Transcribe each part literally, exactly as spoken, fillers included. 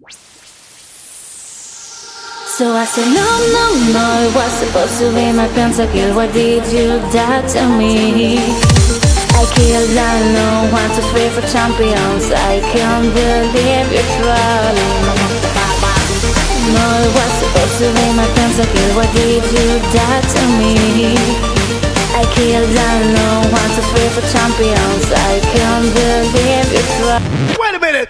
So I said no, no, no, it was supposed to be my pentakill. Why did you die to me? I killed unknown, one, two, three for champions. I can't believe you're trolling. No, it was supposed to be my pentakill. Why did you die to me? I killed unknown, one, two, three for champions. I can't believe you're trolling. Wait a minute!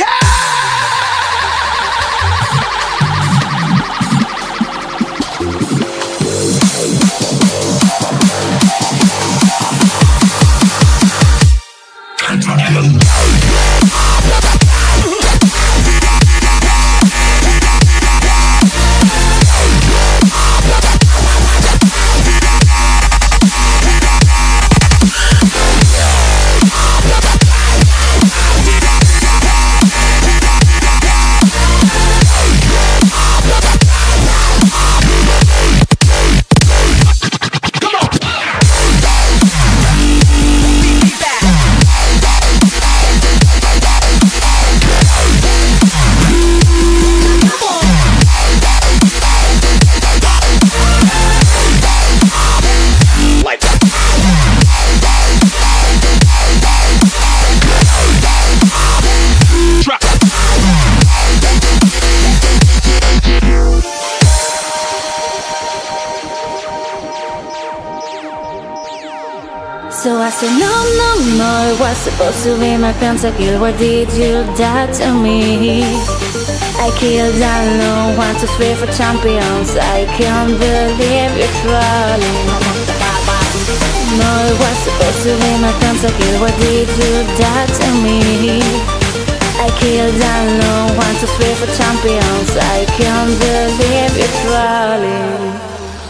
So I said no, no, no, it was supposed to be my pentakill. Why did you die to me? I killed unknown, one, two, three for champions. I can't believe you're trolling. No, it was supposed to be my pentakill. Why did you die to me? I killed unknown, one, two, three for champions. I can't believe you're trolling.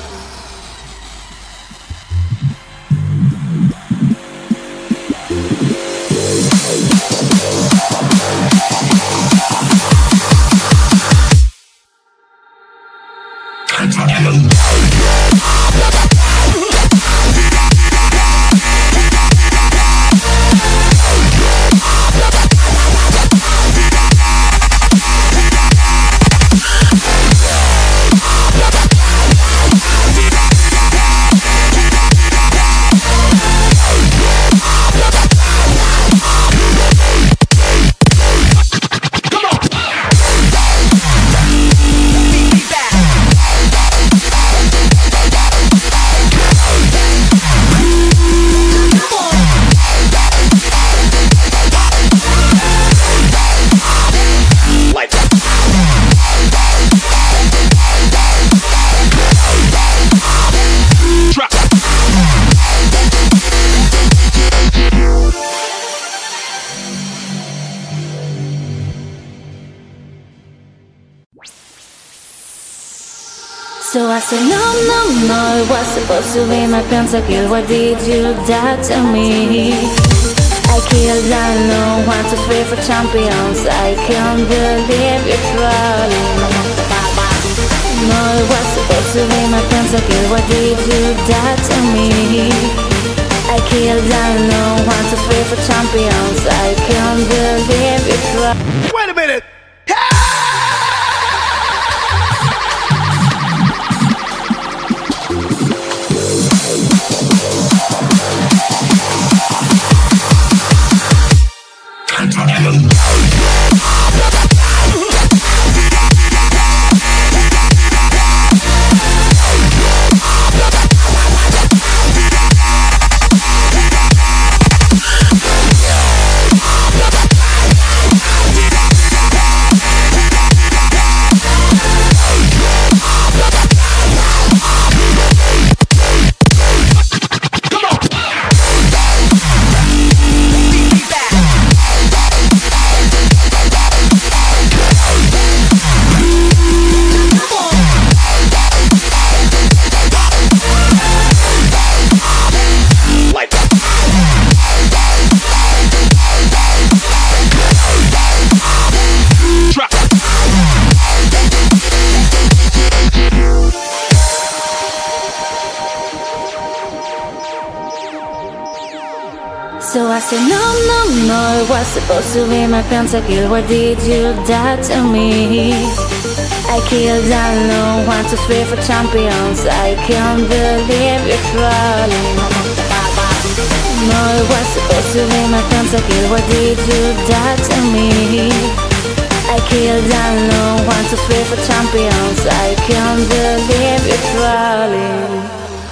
So I said no, no, no, it was supposed to be my pentakill. Why did you die to me? I killed unknown, one, two, three for champions. I can't believe you're trolling. No, it was supposed to be my pentakill. Why did you die to me? I killed unknown, one, two, three for champions. I can't believe you're trolling. Wait a minute! I said no, no, no, it was supposed to be my pentakill. Why did you die to me? I killed alone, one, two, three for champions. I can't believe you're trolling. No, it was supposed to be my pentakill. Why did you die to me? I killed alone, one, two, three for champions. I can't believe you're trolling.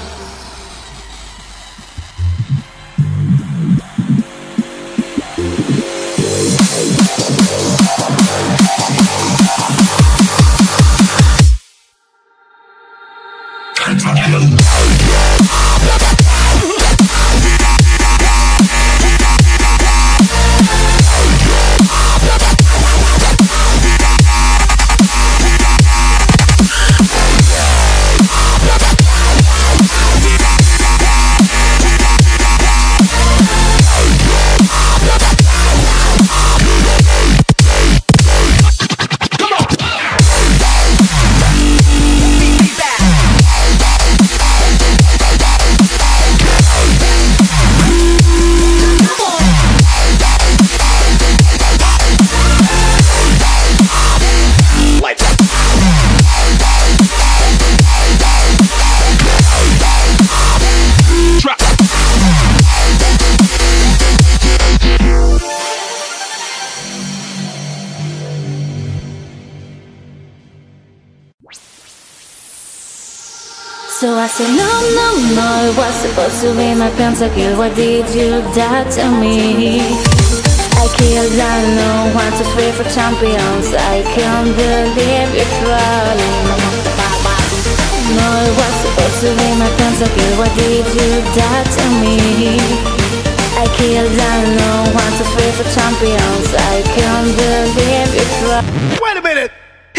So I said no, no, no, it was supposed to be my pentakill. Why did you die to me? I killed alone, one, two, three for champions. I can't believe you're trolling. No, it was supposed to be my pentakill. Why did you die to me? I killed alone, one, two, three for champions. I can't believe you're trolling. Wait a minute!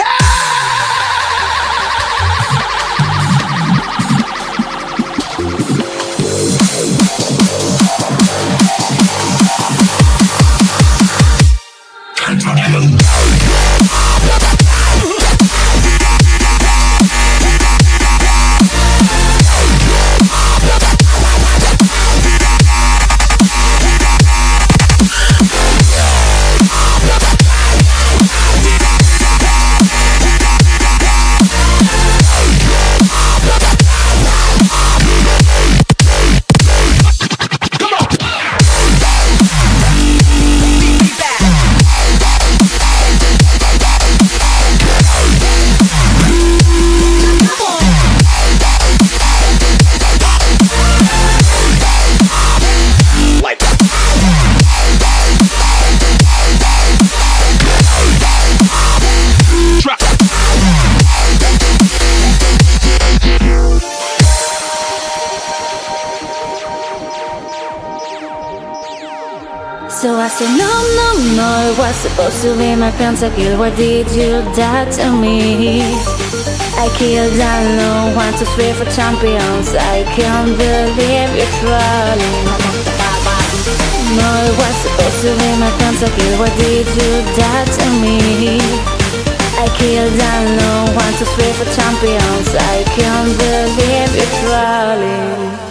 So I said no, no, no, it was supposed to be my pentakill. Why did you die to me? I killed alone, one, two, three for champions. I can't believe you're trolling. No, it was supposed to be my pentakill. Why did you die to me? I killed alone, one, two, three for champions. I can't believe you're trolling.